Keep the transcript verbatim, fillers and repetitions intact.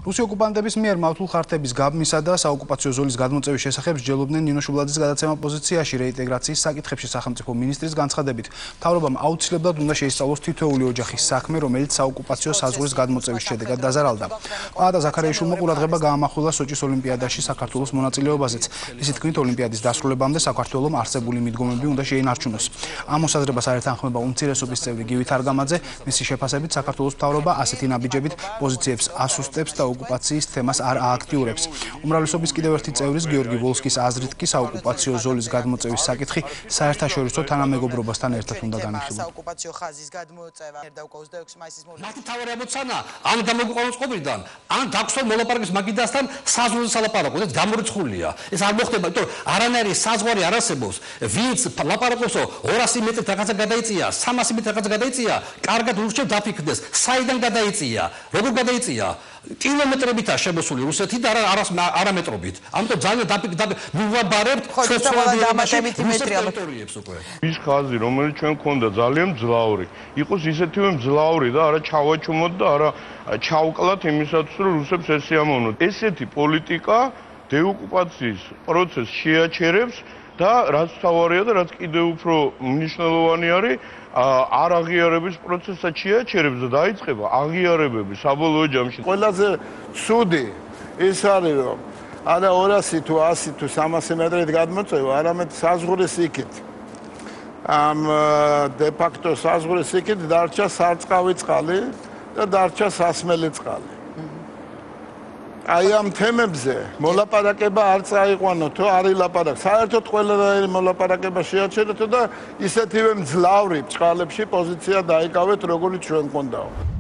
რუსი ოკუპანტების მიერ მავთულ ხარტების გაბმისა და საოკუპაციო ზოლის გადმოწევის შესახებ მსჯელობდნენ ნინო შუბლაძის გადაცემა პოზიციაში რეინტეგრაციის საკითხებში სახელმწიფო მინისტრის განცხადებით. მთავრობამ აუცილებლად უნდა შეისწავლოს თითოეული ოჯახის საქმე, რომელიც საოკუპაციო საზღვრის გადმოწევის შედეგად დაზარალდა. ყადა ზაქარიაშვილმა ყურადღება გაამახვილა სოჭის ოლიმპიადაში საქართველოს მონაწილეობაზეც. მისი თქმით, ოლიმპიადის დასრულებამდე საქართველოს არსებული მიდგომები უნდა შეინარჩუნოს. ამ მოსაზრებას არ ეთანხმება უმცირესობის წევრი გივი თარგამაძე. მისი შეფასებით, საქართველოს მთავრობა ასეთი ნაბიჯებით პოზიციებს ასუსტებს და ოკუპაციის თემას არ ააქტიურებს. უმრავლესობის კიდევ ერთი წევრის გიორგი ვოლსკის აზრით კი საოკუპაციო ზოლის გადმოწევის საკითხი საერთაშორისო თანამეგობრობასთან ერთად უნდა განიხილოს. საოკუპაციო ხაზის გადმოწევა და უკვე ოცდაექვსი მაისის მათი თავი ამოცანა ან დამოგვიყვანოს ყოფილიდან ან დაქსველ მოლაპარაკების მაგიდასთან საზღვრის სალაპარაკო და გამორიცხულია. ეს არ მოხდება, იმიტომ რომ არანაირი საზღვარი არ არსებობს. ვინც ლაპარაკობსო ორასი მეტრით რაღაცა გადაიწია, სამასი მეტრით რაღაცა გადაიწია, კარგად ურჩევ დაფიქრდეს, საიდან გადაიწია, როგორ გადაიწია. კილომეტრებითაა შემოსული რუსეთი და არა არამეტრობით. ამიტომ ძალიან დაფიქრდებით, მივაბარებთ ტერიტორიებს უკვე. ის ხაზი, რომელიც ჩვენ გქონდა ძალიან მძლავრი, იყოს ისეთივე მძლავრი და არა ჩავაჩუმოთ და არა ჩავკლათ იმისათვის, რომ რუსებს ესიამოვნოთ. ესეთი პოლიტიკა დეოკუპაციის პროცესს შეაჩერებს და რაც თავარია და რაც კიდევ უფრო მნიშვნელოვანი არის, არ აღიარების პროცესსაც შეაჩერებს და დაიწყება აღიარებები საბოლოო ჯამში. ყველაზე ცუდი ის არის, რომ არა ორასი თუ ასი თუ სამასი მეტრით გადმოწევა, არამედ საზღვრის იქით. ამ დე ფაქტო საზღვრის იქით დარჩა სარწყავი წყალი და დარჩა სასმელი წყალი. აი ამ თემებზე მოლაპარაკება არ წაიყვანოთ, თუ არ ილაპარაკ. საერთოდ ყველანაირი მოლაპარაკება შეაჩერეთო და ისეთივე მძლავრი ბრჭყალებში პოზიცია დაიკავეთ, როგორც ჩვენ გქონდაო.